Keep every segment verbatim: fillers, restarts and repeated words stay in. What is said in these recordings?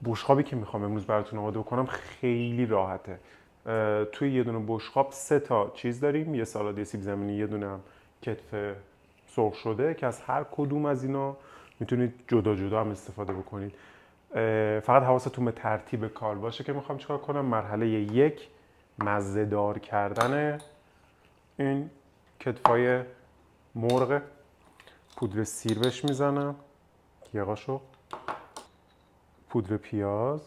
بشقابی که میخوام امروز براتون آماده کنم خیلی راحته. توی یه دونه بشقاب سه تا چیز داریم، یه سالاد سیب زمینی، یه دونه هم کتف سرخ شده که از هر کدوم از اینا میتونید جدا جدا هم استفاده بکنید. فقط حواستون به ترتیب کار باشه که میخوام چیکار کنم. مرحله یک مزه دار کردن این کتفای مرغ. پودر سیر بهش میزنم یه قاشق، پودر پیاز،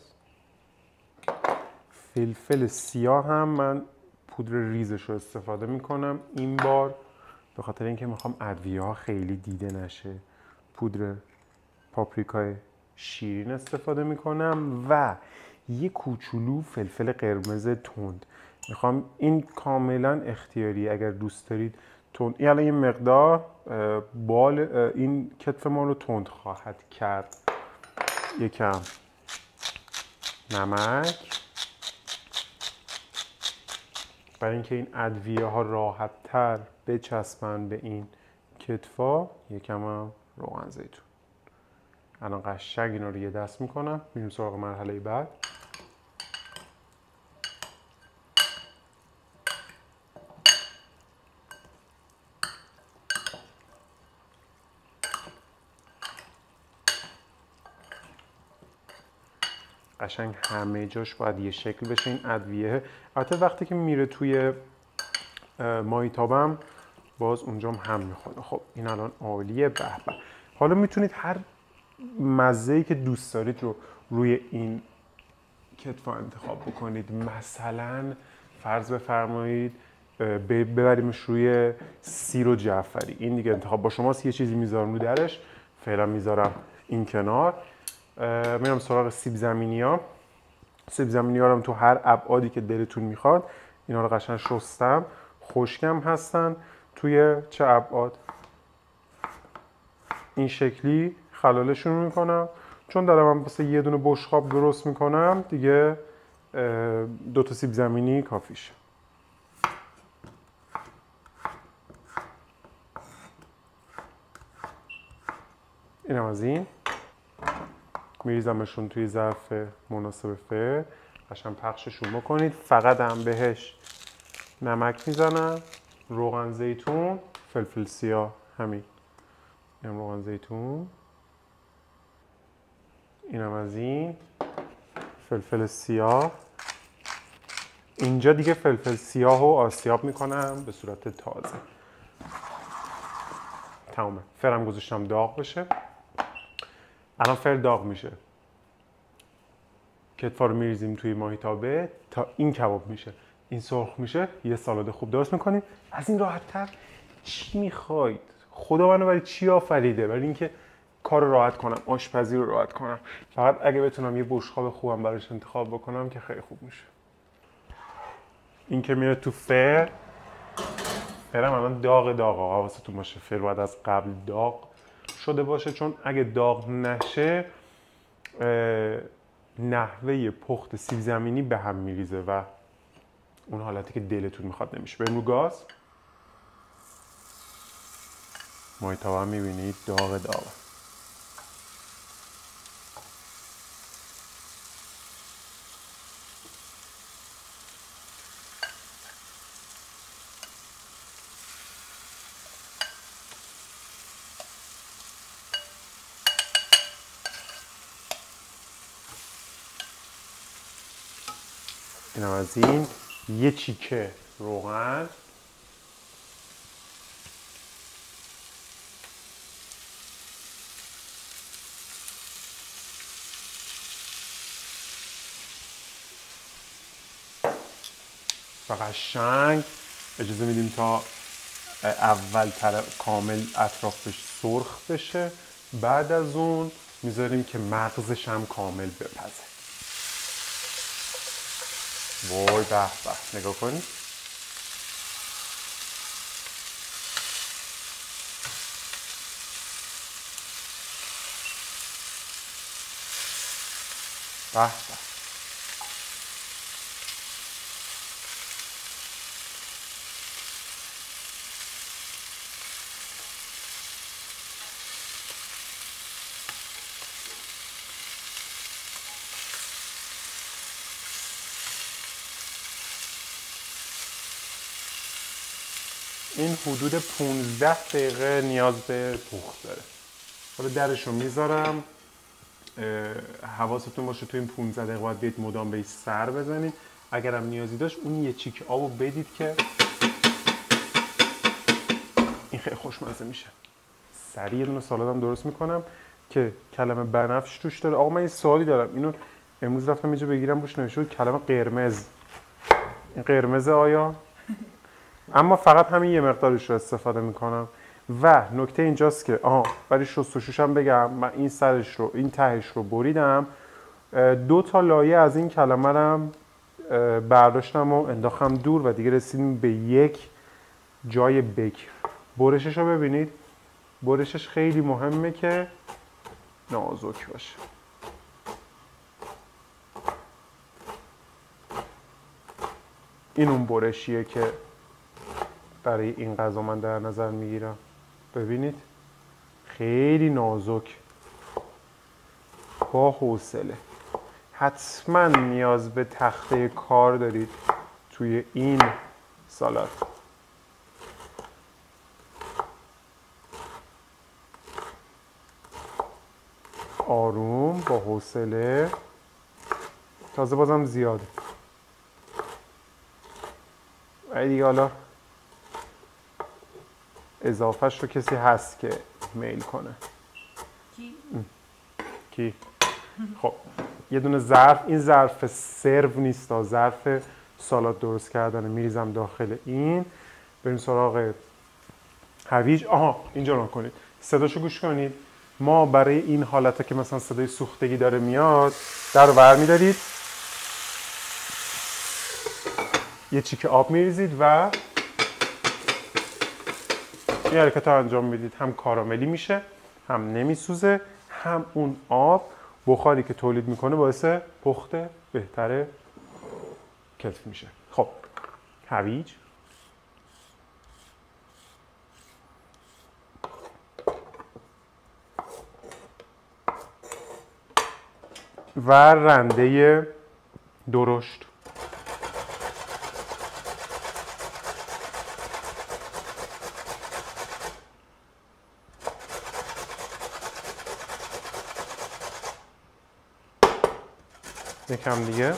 فلفل سیاه هم من پودر ریزش رو استفاده میکنم این بار به خاطر اینکه میخوام ادویه ها خیلی دیده نشه. پودر پاپریکای شیرین استفاده میکنم و یه کوچولو فلفل قرمز تند. میخوام این کاملا اختیاری، اگر دوست دارید تند، یعنی این مقدار بال این کتف ما رو تند خواهد کرد. یکم نمک برای اینکه این ادویه ها راحت تر بچسبن به این کتفا. یکم هم روغن زیتون. الان قشنگ اینا رو یه دست میکنم، میریم سراغ مرحله بعد. قشنگ همه جاش باید یه شکل بشه این ادویه. البته وقتی که میره توی مایتابم باز اونجام هم میخوره. خب این الان عالیه. به به. حالا میتونید هر مزه‌ای که دوست دارید رو روی این کتفا انتخاب بکنید. مثلا فرض بفرمایید ببریمش روی سیر و جعفری، این دیگه انتخاب با شماست. یه چیزی میذارم رو درش، فعلا میذارم این کنار. میرم سراغ سیب زمینی ها. سیب زمینی ها رو تو هر ابعادی که دلتون میخواد اینا رو قشنگ شستم، خشکم هستن. توی چه ابعاد؟ این شکلی خلالشون میکنم. چون دارم من واسه یه دونه بشقاب درست میکنم دیگه دو تا سیب زمینی کافیشه. اینم از این. میریزمشون توی ظرف مناسب فر، قشنگ پخششون بکنید. فقط هم بهش نمک میزنم، روغن زیتون، فلفل سیاه، همین. اینم روغن زیتون، اینم از این فلفل سیاه. اینجا دیگه فلفل سیاه رو آسیاب میکنم به صورت تازه. تمامه. فرم گذاشتم داغ بشه. الان فر داغ میشه، کتفا رو میریزیم توی ماهیتابه تا این کباب میشه، این سرخ میشه، یه سالاد خوب درست میکنیم. از این راحت تر چی میخواید؟ خدا منو برای چی آفریده؟ برای اینکه کار رو راحت کنم، آشپزی رو راحت کنم. فقط اگه بتونم یه بشقاب خوبم براش انتخاب بکنم که خیلی خوب میشه. این که میره تو فر. فرم الان داغ داغ ها، حواستون باشه فر باید از قبل داغ شده باشه، چون اگه داغ نشه نحوه پخت سیب زمینی به هم میریزه و اون حالتی که دلتون میخواد نمیشه. بریم رو گاز. مایتابه هم میبینید داغ داغ. اینم از این. یه چیکه روغن، و قشنگ اجازه میدیم تا اول تر کامل اطرافش سرخ بشه. بعد از اون میذاریم که مغزش هم کامل بپزه. وای به به، نگاه کنید. به به. این حدود پونزده دقیقه نیاز به پخت داره. حالا درش رو میذارم. حواستون باشه تو این پونزده دقیقه باید بیایید مدام بهش سر بزنید. اگرم نیازی داشت اون یه چیک آبو بدید که این خیلی خوشمزه میشه. سریع یه دونه سالادم درست میکنم که کلمه بنفش توش داره. آقا من این سوالی دارم، اینو امروز رفتم اینجا بگیرم روش نوشته بود کلمه قرمز. این قرمز آیا؟ اما فقط همین یه مقدارش رو استفاده میکنم. و نکته اینجاست که آها برای شستشوش هم بگم، من این سرش رو این تهش رو بریدم، دو تا لایه از این کلمه رو برداشتم و انداختم دور و دیگه رسیدیم به یک جای بکر. برشش رو ببینید، برشش خیلی مهمه که نازک باشه. این اون برشیه که برای این غذا من در نظر میگیرم. ببینید خیلی نازک، با حوصله. حتما نیاز به تخته کار دارید توی این سالاد. آروم با حوصله، تازه بازم زیاده. ولی دیگه حالا اضافهش رو کسی هست که میل کنه. کی؟ کی؟ خب یه دونه ظرف، این ظرف سرو نیست، ظرف سالاد درست کردنه. میریزم داخل این. بریم سراغ هویج. آها اینجا رو کنید، صداشو گوش کنید. ما برای این حالته که مثلا صدای سوختگی داره میاد، در رو ور میدارید، یه چیک آب میریزید و این حرکت رو انجام میدید. هم کاراملی میشه، هم نمیسوزه، هم اون آب بخاری که تولید میکنه باعث پخت بهتره کتف میشه. خب هویج و رنده درشت. یکم دیگه.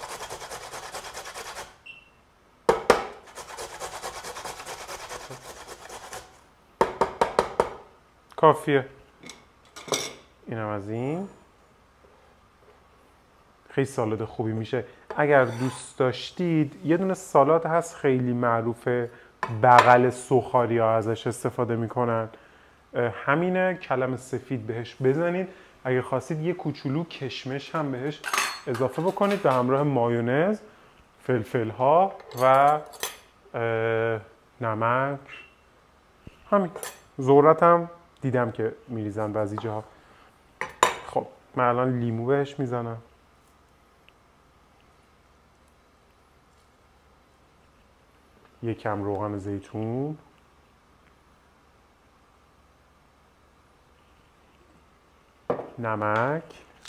کافیه. اینم از این. خیلی سالاد خوبی میشه. اگر دوست داشتید یه دونه سالاد هست خیلی معروفه، بغل سوخاری ها ازش استفاده میکنن، همینه، کلم سفید بهش بزنید. اگه خواستید یه کوچولو کشمش هم بهش اضافه بکنید به همراه مایونز، فلفل ها و نمک. همین. ذرت هم دیدم که میریزن بعضی جاها. خب من الان لیمو بهش میزنم. یکم روغن زیتون، نمک،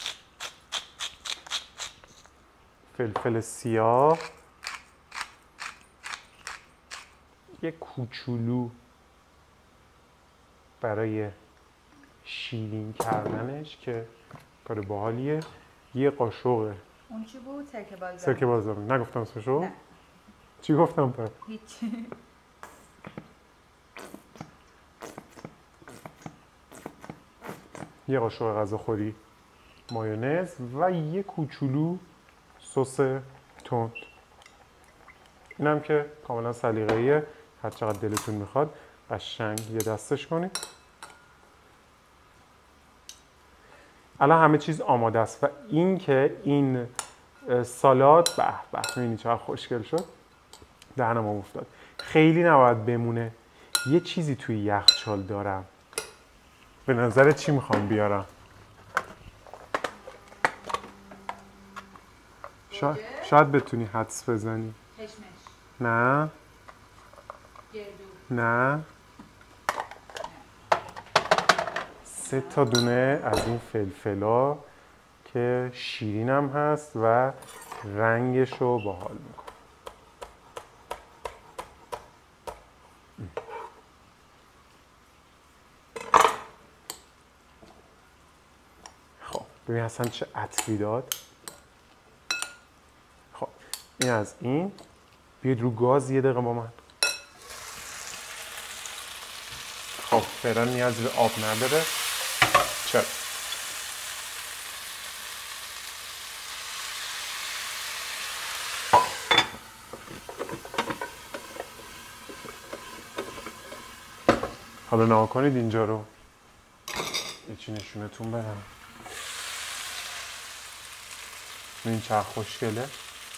فلفل سیاه، یک کوچولو برای شیرین کردنش که کار باحالیه، یه قاشق اون چی بود؟ سرکه بالزامی. سرکه بالزامی. نگفتم اسمشو؟ نه. چی گفتم پر؟ هیچ. یه قاشق غذاخوری مایونز و یه کوچولو سس تند. اینم که کاملا سلیقه‌ایه، هر چقدر دلتون میخواد قشنگ یه دستش کنید. الان همه چیز آماده است و این که این سالاد به به ببینید چقدر خوشگل شد، دهنم افتاد. خیلی نباید بمونه. یه چیزی توی یخچال دارم، به نظر چی میخوام بیارم؟ شاید, شاید بتونی حدس بزنی. کشمش. نه گردو. نه سه تا دونه از این فلفلا که شیرین هم هست و رنگش رو باحال میکنه. ببین اصلا چه عطری داد. خب این از این. بیاید رو گاز یه دقیقه با من. خب فعلا نیازی به آب نداره. چرا؟ حالا نگاه کنید اینجا رو. یه چی نشونتون بدم. این چقدر خوشگله.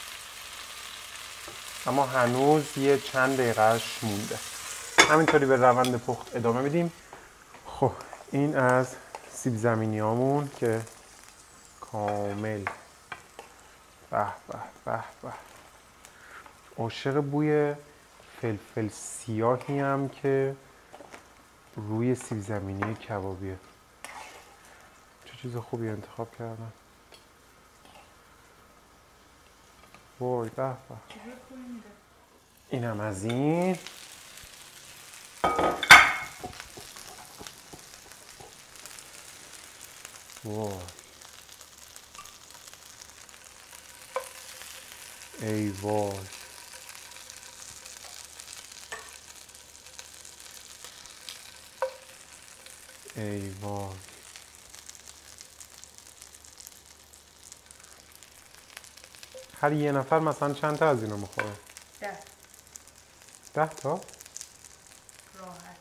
اما هنوز یه چند دقیقهش مونده. همینطوری به روند پخت ادامه میدیم. خب این از سیب زمینیامون که کامل به به به به عاشق بوی فلفل سیاهی هم که روی سیب زمینی کبابیه. چه چیز خوبی انتخاب کردم. وای به به. اینم از این. وای ای وای. ای وای. هر یه نفر مثلا چند تا از اینو میخوره؟ ده. ده تا؟ راحت.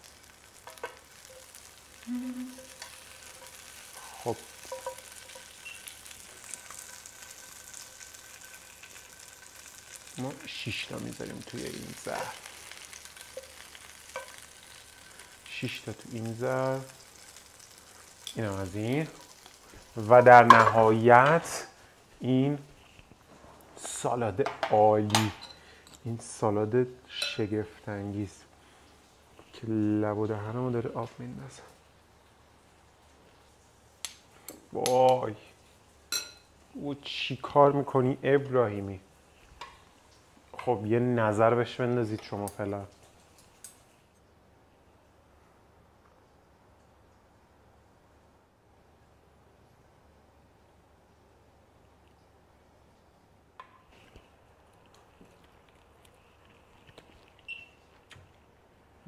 خب ما شش تا میذاریم توی این ظرف. شش تا تو این ظرف. اینم از این. و در نهایت این سالاد عالی. این سالاد شگفت انگیز که لب و دهنمو داره آب میندازه. وای او چی کار میکنی ابراهیمی؟ خب یه نظر بهش بندازید شما فعلا.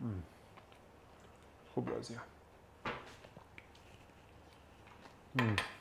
خوب راضیم.